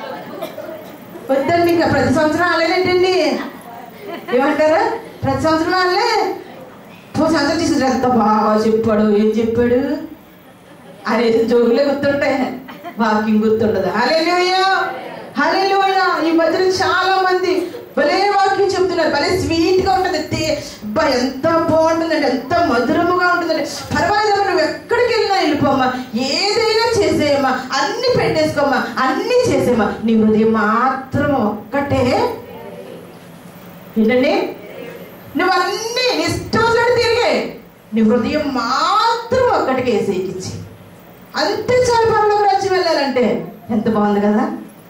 వద్దండి, ఇంకా ప్రతి సంవత్సరం వాళ్ళేనేంటండి ఏమంటారు? ప్రతి సంవత్సరం వాళ్ళే సంవత్సరం చేసి ఎంత బాగా చెప్పాడు, ఏం చెప్పాడు అనేది జోగులే గుర్తుంటాయి, వాక్యం గుర్తుండదు. హల్లెలూయా, హల్లెలూయా. ఈ మధ్యన చాలా మంది భలే వాక్యం చెప్తున్నారు, భలే స్వీట్ గా ఉంటుంది, ఎంత బాగుంటుందండి, ఎంత మధురముగా ఉంటుందండి. పర్వాలేదమ్మా, నువ్వు ఎక్కడికి వెళ్ళినా వెళ్ళిపోమ్మా, ఏదైనా చేసేయమ్మా, అన్ని పెట్టేసుకోమ్మా, అన్ని చేసేమ్మా, నీ హృదయం మాత్రం ఒక్కటే ఏంటండి, నువ్వు అన్ని ఇష్టం తిరిగే, నీ హృదయం మాత్రం ఒక్కటికి వేసేకిచ్చి అంతే చాలు పరలోక రాజ్యం వెళ్ళాలంటే. ఎంత బాగుంది కదా,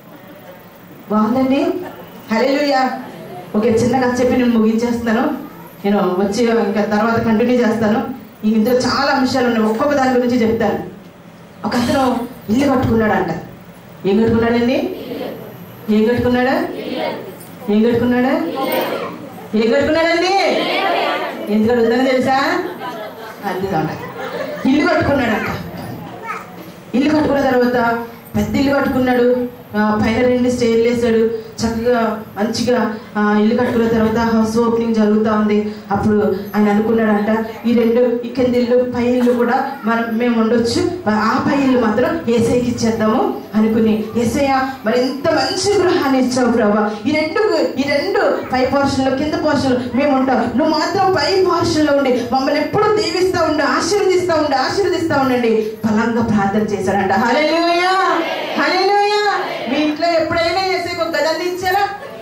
బాగుందండి. హల్లెలూయా. ఓకే, చిన్న కథ చెప్పి నేను ముగించేస్తున్నాను, నేను వచ్చి ఇంకా తర్వాత కంటిన్యూ చేస్తాను. ఇందులో చాలా అంశాలు ఉన్నాయి, ఒక్కొక్క దాని గురించి చెప్తాను. ఒక అతను ఇల్లు కట్టుకున్నాడంట. ఏం కట్టుకున్నాడండి? ఏం కట్టుకున్నాడా? ఏం కట్టుకున్నాడా? ఏం కట్టుకున్నాడండి? ఎందుకు అడుగుతుందని తెలుసా? అది ఇల్లు కట్టుకున్నాడంట. ఇల్లు కట్టుకున్న తర్వాత పెద్ద ఇల్లు కట్టుకున్నాడు, పైన రెండు స్టేర్లు వేసాడు, చక్కగా మంచిగా ఇల్లు కట్టుకున్న తర్వాత హౌస్ ఓపెనింగ్ జరుగుతూ ఉంది. అప్పుడు ఆయన అనుకున్నాడంట, ఈ రెండు ఈ కింద ఇల్లు పై ఇల్లు కూడా మనం మేము ఉండొచ్చు, ఆ పై ఇల్లు మాత్రం ఏసైకి ఇచ్చేద్దాము అనుకుని, ఏసయ్య మరి ఎంత మంచి గృహాన్ని ఇచ్చావు ప్రభా, ఈ రెండు ఈ రెండు పై పోర్షన్లో కింద పోర్షన్లో మేము ఉంటాం, నువ్వు మాత్రం పై పోర్షన్లో ఉండి మమ్మల్ని ఎప్పుడు దీవిస్తూ ఉండు, ఆశీర్వదిస్తూ ఉండు, ఆశీర్వదిస్తూ ఉండండి బలంగా ప్రార్థన చేశాడంట. హల్లెలూయా, హల్లెలూయా. మీ ఇంట్లో ఎప్పుడైనా ఏసైకి ఒక గది ఇచ్చారా?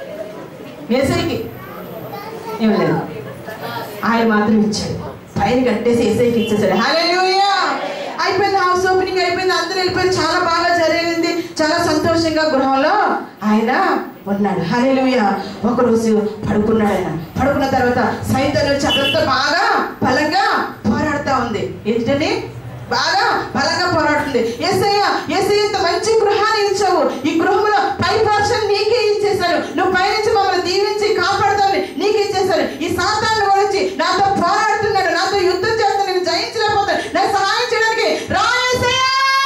ఏసైకి ఏం లేదు, ఆయన మాత్రం ఇచ్చాడు, పైన కట్టేసి ఏసైకి ఇచ్చేసాడు. హల్లెలూయా. అయిపోయింది, హౌస్ ఓపెనింగ్ అయిపోయింది, అందరూ వెళ్ళిపోయింది, చాలా బాగా జరిగింది, చాలా సంతోషంగా గృహంలో ఆయన ఉన్నాడు. హల్లెలూయా. ఒకరోజు పడుకున్నాడు. ఆయన పడుకున్న తర్వాత సైతం వచ్చి అదంతా బాగా బలంగా పోరాడుతూ ఉంది. ఏంటండి? బాగా బలంగా పోరాడుతుంది. యేసయ్య, యేసయ్య ఇంత మంచి గృహాన్ని ఇచ్చావు, ఈ గృహంలో పై పోర్షన్ నీకే ఇచ్చేసాను, నువ్వు పైనుంచి మమ్మల్ని దీవించి కాపాడుతావని నీకు ఇచ్చేసాను. ఈ సాతాను వచ్చి నాతో పోరాడుతున్నాడు, నాతో యుద్ధం చేస్తాను, నేను జయించలేకపోతాను, నాకు సహాయం చేయడానికి రా యేసయ్య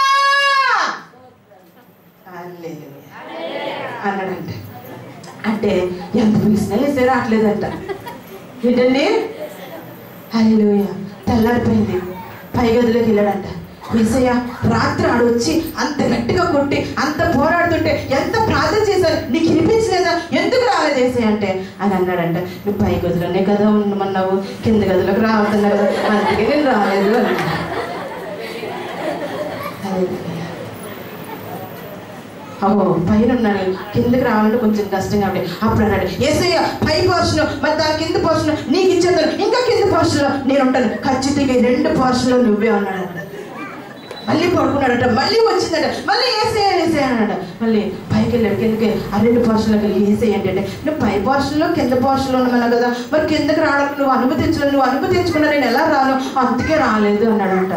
అన్నాడంట. అంటే ఎంత పిలిచినా యేసయ్య రావట్లేదంట. ఏంటండి? హల్లెలూయా. తెల్లారిపోయింది, పై గదిలోకి వెళ్ళాడంట. యేసయ్య రాత్రి ఆడు వచ్చి అంత గట్టిగా కొట్టి అంత పోరాడుతుంటే ఎంత ప్రార్థన చేశాను, నీకు వినిపించలేదా, ఎందుకు రాలేదు యేసయ్య అంటే అని అన్నాడంట. నువ్వు పై గదిలోనే కదా ఉండమన్నావు, కింద గదిలోకి రావద్దన్నా కదా, అందుకే నేను రాలేదు అని. అమ్మో పైన ఉన్నాడు, కిందకి రావాలంటే కొంచెం కష్టంగా ఉండే. అప్పుడు అన్నాడు, యేసయ్య పై పోర్షన్ మరి దాని కింద పోర్షన్ నీకు ఇచ్చేస్తాను, ఇంకా కింద పోర్షన్లో నేను ఉంటాను, ఖచ్చితంగా ఈ రెండు పోర్షన్లో నువ్వే ఉన్నాడంట. మళ్ళీ పడుకున్నాడట, మళ్ళీ వచ్చిందట, మళ్ళీ యేసయ్య యేసయ్య అన్నాడు. మళ్ళీ పైకి వెళ్ళాడు, కిందకి ఆ రెండు పోర్షన్లోకి వెళ్ళి యేసయ్య ఏంటంటే, నువ్వు పై పోర్షన్లో కింద పోర్షన్లో ఉన్నావు కదా, మరి కిందకి రావడానికి నువ్వు అనుమతించలేదు, నువ్వు అనుమతించకుండా నేను ఎలా రాను, అందుకే రాలేదు అన్నాడంట.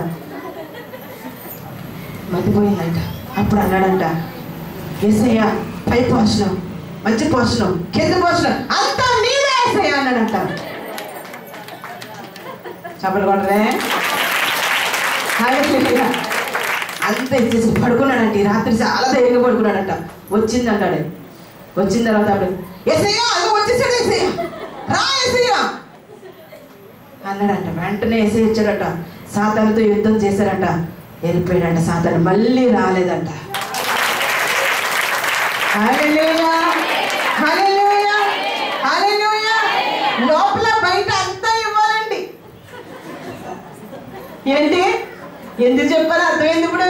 మతిపోయిందంట. అప్పుడు అన్నాడంట, యేసయ్య పై పోర్షణం, మధ్య పోర్షణం, కింద పోర్షణం అంతా నీవే యేసయ్య అన్నాడంట. చెప్పలు కొట్టరే అంత ఇచ్చేసి పడుకున్నాడంట. ఈ రాత్రి చాలా ధైర్యంగా పడుకున్నాడంట. వచ్చింది అంటాడు. వచ్చిన తర్వాత అప్పుడు యేసయ్య అది వచ్చేసాడు, యేసయ్య రా యేసయ్య అన్నాడంట. వెంటనే యేసయ్య వచ్చాడట, సాతానుతో యుద్ధం చేశాడంట, వెళ్ళిపోయాడంట. సాతాను మళ్ళీ రాలేదంట. హల్లెలూయా హల్లెలూయా హల్లెలూయా. లోపల బయట అంతా ఇవ్వాలండి. ఏంటి ఎందుకు చెప్పాలి అర్థమైంది. ఇప్పుడు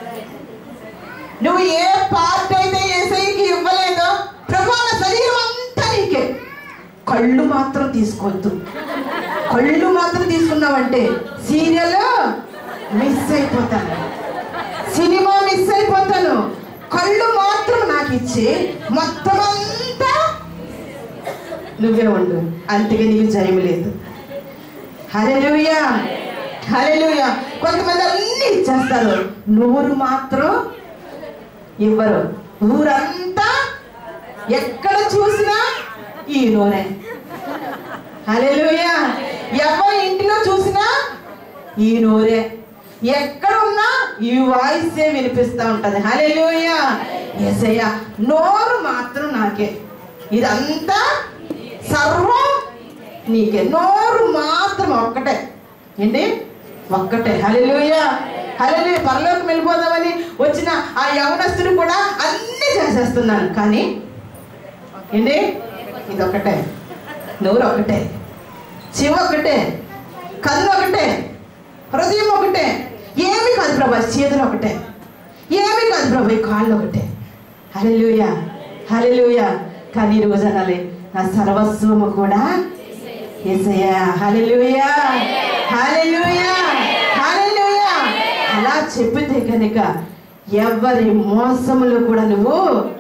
నువ్వు ఏ పార్ట్ అయితే యేసయ్యకి ఇవ్వలేదో, ప్రభువా నా శరీరం అంతా నీకే, కళ్ళు మాత్రం తీసుకోవద్దు. కళ్ళు మాత్రం తీసుకున్నావంటే సీరియల్ మిస్ అయిపోతాను, సినిమా మిస్ అయిపోతాను. కళ్ళు మాత్రం నాకు ఇచ్చి మొత్తం అంతా నువ్వే ఉండు, అంతగా నీకు జయం లేదు. హల్లెలూయా హల్లెలూయా. కొంతమంది అన్ని ఇచ్చేస్తారు, నూరు మాత్రం ఇవ్వరు. ఊరంతా ఎక్కడ చూసినా ఈ నూనె. హల్లెలూయా. ఎవరి ఇంటిలో చూసినా ఈ నూరే, ఎక్కడ ఉన్నా ఈ వాయిసే వినిపిస్తూ ఉంటది. హల్లెలూయా. యేసయ్య నోరు మాత్రం నాకే, ఇదంతా సర్వం నీకే, నోరు మాత్రం ఒక్కటే. ఏంటి ఒక్కటే. హల్లెలూయా హల్లెలూయా. పరలోకం వెళ్ళిపోదామని వచ్చిన ఆ యవనస్తుడు కూడా అన్ని చేసేస్తున్నాను, కానీ ఏంటి ఇది ఒకటే, నోరు ఒకటే, చెవి ఒకటే, కన్ను ఒకటే, హృదయం ఒకటే. ఏమి కాదు ప్రభా, చేతులు ఒకటే, ఏమి కాదు ప్రభా, కాళ్ళు ఒకటే. హల్లెలూయా హల్లెలూయా. కానీ ఈ రోజు అనాలి, నా సర్వస్వము కూడా యేసయ్యా. హల్లెలూయా హల్లెలూయా హల్లెలూయా. అలా చెప్పితే కనుక ఎవరి మోసములు కూడా నువ్వు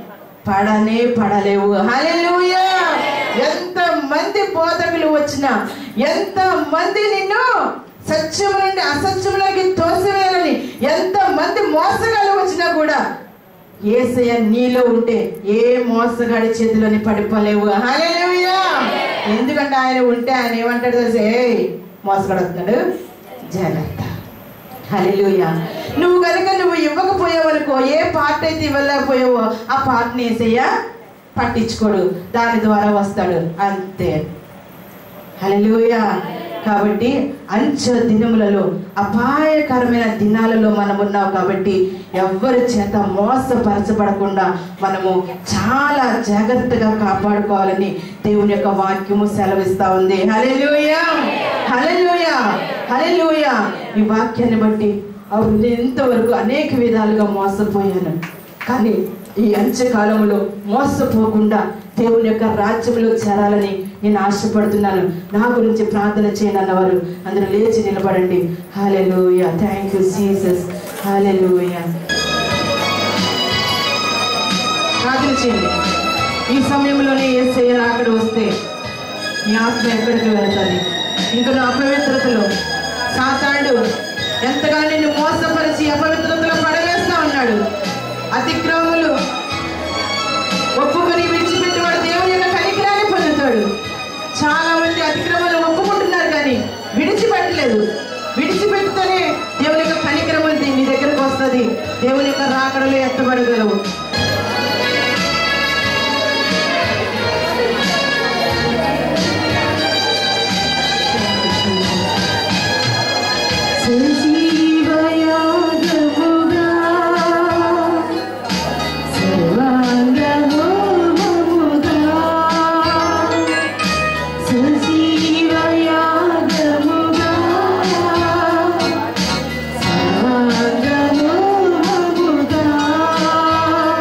పడనే పడలేవు. హల్లెలూయా. ఎంత మంది బోధకులు వచ్చినా, ఎంత మంది నిన్ను సత్యం నుండి అసత్యంలోకి తోసివేయాలని ఎంత మంది మోసగాళ్ళు వచ్చినా కూడా యేసయ్య నీలో ఉంటే ఏ మోసగాడి చేతిలోని పడిపోలేవు. హల్లెలూయా. ఎందుకంటే ఆయన ఉంటే ఆయన ఏమంటాడు తెలిసి, ఏ మోసగాడు వస్తున్నాడు జాగ్రత్త. హల్లెలూయా. నువ్వు కనుక నువ్వు ఇవ్వకపోయావు అనుకో, ఏ పార్ట్ అయితే ఇవ్వలేకపోయావో ఆ పార్ట్ని యేసయ్య పట్టించుకోడు, దాని ద్వారా వస్తాడు అంతే. హల్లెలూయా. కాబట్టి అంచె దినములలో అపాయకరమైన దినాలలో మనం ఉన్నాం. కాబట్టి ఎవ్వరి చేత మోసపరచబడకుండా మనము చాలా జాగ్రత్తగా కాపాడుకోవాలని దేవుని యొక్క వాక్యము సెలవిస్తా ఉంది. హల్లెలూయా హల్లెలూయా హల్లెలూయా. ఈ వాక్యాన్ని బట్టి అవును, ఇంతవరకు అనేక విధాలుగా మోసపోయాను, కానీ ఈ అంత్యకాలంలో మోసపోకుండా దేవుని యొక్క రాజ్యంలో చేరాలని నేను ఆశపడుతున్నాను. నా గురించి ప్రార్థన చేయండి అన్నవారు అందరూ లేచి నిలబడండి. Hallelujah. Thank you Jesus. Hallelujah. ప్రార్థన చేయండి. ఈ సమయంలోనే యేసయ్య అక్కడ వస్తే నీ ఆత్మ ఎక్కడికి వెళ్తుంది? ఇంకా నా అపవిత్రతలో సాతానుడు ఎంతగా నిన్ను మోసపరిచి అపవిత్రతలో పడవేస్తా ఉన్నాడు. అతిక్రమములు ఒప్పుకొని విడిచిపెట్టేవాడు దేవుని యొక్క కనికరాన్ని పొందుతాడు. చాలా మంది అతిక్రమాలు ఒప్పుకుంటున్నారు కానీ విడిచిపెట్టలేదు. విడిచిపెడితేనే దేవుని యొక్క కనికరం నీ దగ్గరకు వస్తుంది. దేవుని యొక్క రాకడలో ఎత్తబడగలవు. సర్వాంగ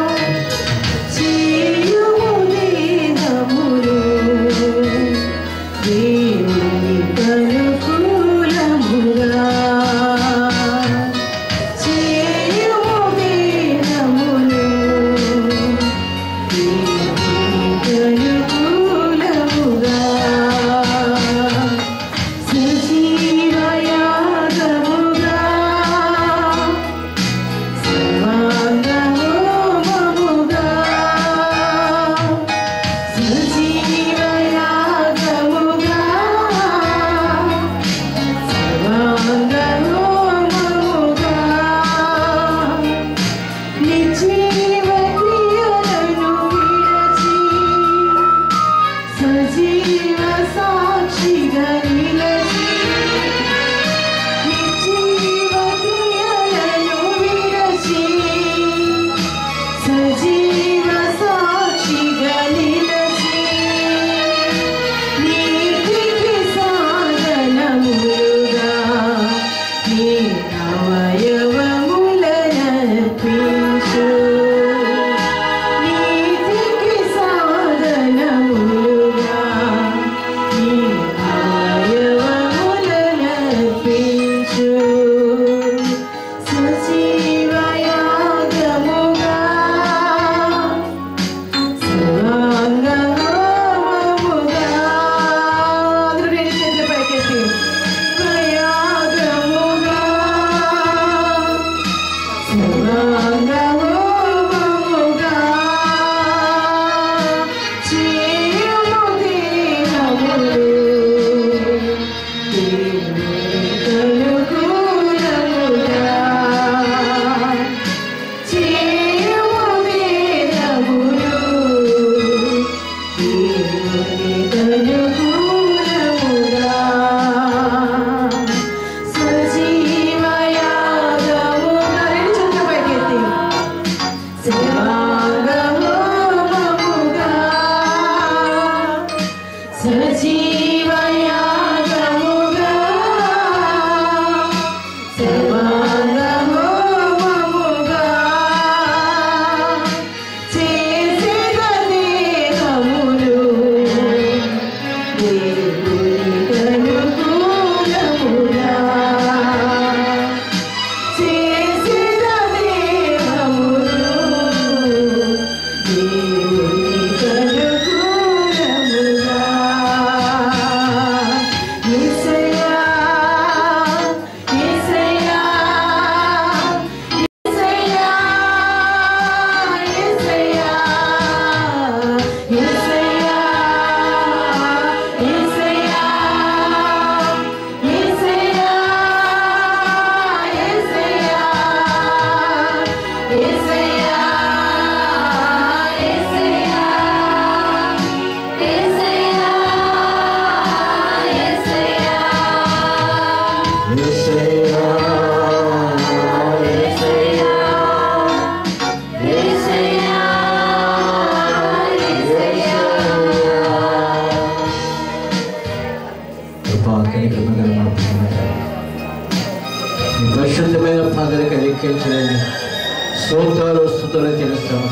పరిశుద్ధమైన పాదరికి లెక్కించలేని స్తోత్రాలు స్తుతులు తెలుస్తాము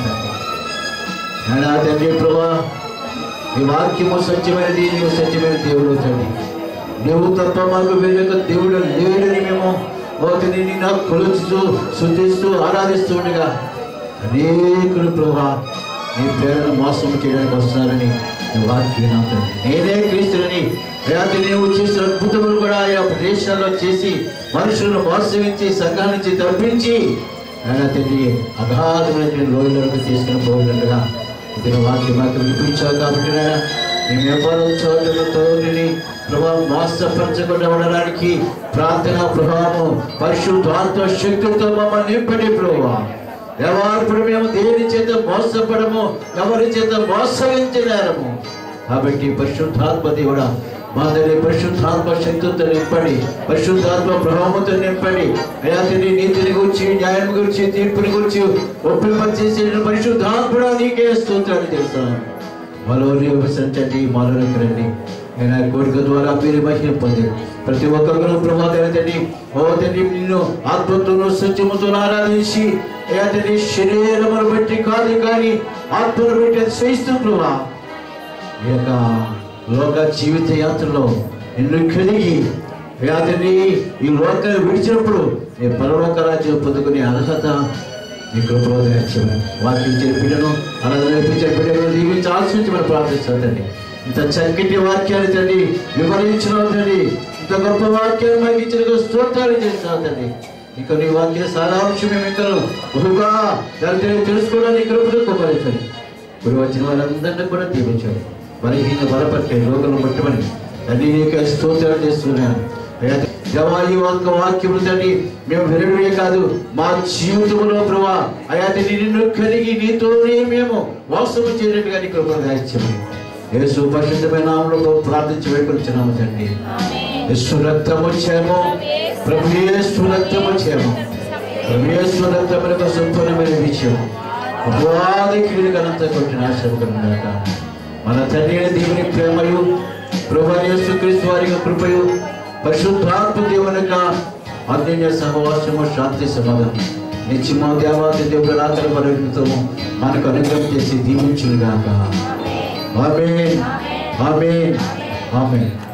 తండ్రి. తండ్రి ప్రభా, నీ వాక్యము సత్యమైనది, నీవు సత్యమైన దేవుడు తండ్రి. నువ్వు తప్ప మాకు వేరొక దేవుడు లేడని మేము వాటిని నిన్ను కొలుస్తూ శుద్ధిస్తూ ఆరాధిస్తూ ఉండగా అనేకులు ప్రభా నీ పేరును మోసం చేయడానికి వస్తున్నారని నీ వాక్యం తండ్రి. నేనే క్రీస్తుని రాత్రి నీవు చేసిన అద్భుతములు కూడా ఆయా ప్రదేశాల్లో చేసి మనుషులను మోసగించి సంఘాల నుంచి తప్పించి ఆయన తండ్రి అగాధమైన రోజులకు తీసుకుని పోయినట్టుగా ఇతని వాక్యం మాకు వినిపించావు కాబట్టి నాయన మేము ఎవరు చోట్ల తోడిని ప్రభావం మోసపరచకుండా ఉండడానికి ప్రార్థన ప్రభావము పరిశుద్ధాత్మ శక్తులతో మమ్మల్ని నింపండి ప్రభావ. ఎవరు మేము దేని చేత మోసపడము, ఎవరి చేత మోసగించలేరము కాబట్టి పరిశుద్ధాత్మ దేవుడా మాదిరి పరిశుద్ధాత్మ శక్తులతో నింపండి, పరిశుద్ధాత్మ ప్రభావంతో నింపండి. అయాతిని నీతిని గురించి, న్యాయం గురించి, తీర్పుని గురించి ఒప్పింపచేసే పరిశుద్ధాత్మ నీకే స్తోత్రాలు చేస్తాను. మాలో విసరించండి, మాలో రండి. నేను కోరిక ద్వారా మీరు మహిళ పొంది ప్రతి ఒక్కరు ప్రభాతండి ఓ తండ్రి నిన్ను ఆత్మతోనూ సత్యముతో ఆరాధించి అయాతిని శరీరమును బట్టి కాదు కానీ ఆత్మను బట్టి అతిశయిస్తూ ప్రభా ఈ యొక్క లోక జీవిత యాత్రలో నిన్ను కలిగి అతన్ని ఈ లోకాన్ని విడిచినప్పుడు నీ పరలోక రాజ్యం పొందుకునే అర్హత నీ కృపలో దయచేయమని వాక్యం బిడ్డను అలా నేర్పించే బిడ్డను దీవించి ఆశ్రయించమని ప్రార్థిస్తానండి. ఇంత చక్కటి వాక్యాన్ని తండ్రి వివరించిన తండ్రి, ఇంత గొప్ప వాక్యాన్ని మాకు ఇచ్చిన స్తోత్రాలు చేస్తావు తండ్రి. ఇక నీ వాక్య సారాంశం మేము ఇంకా బహుగా దాన్ని తెలుసుకోవడానికి కృపను కోపరించండి. ఇప్పుడు వచ్చిన వారందరినీ కూడా దీవించాడు. బలహీన బలపరిచే రోగులను పట్టమని తండ్రి నీకు స్తోత్రాలు చేస్తున్నాను. దేవా ఈ ఒక్క వాక్యము తండ్రి మేము వినడమే కాదు, మా జీవితంలో ప్రభా అయా నిన్ను కలిగి నీతోనే మేము వాసము చేయనట్టుగా నీ కృపను దాయిచ్చాము. యేసు పరిశుద్ధమైన నామములో ప్రార్థించి వేడుకొచ్చున్నాము తండ్రి. యేసు రక్తము వచ్చాము, ప్రభు యేసు రక్తము వచ్చాము, ప్రభు యేసు రక్తములకు సంపూర్ణమైన విజయం అపవాది క్రియలంత కొట్టిన ఆశీర్వదముగాక. మన తండ్రి దేవుని ప్రేమయు ప్రభు యేసుక్రీస్తు వారి కృపయు పరిశుద్ధాత్మ దేవుని యొక్క అన్యోన్య సహవాసము శాంతి సమాధానం నిత్యము దేవాది దేవుడు రాత్రి వరకుతో మనకు అనుగ్రహం చేసి దీవించుగాక. ఆమేన్ ఆమేన్ ఆమేన్.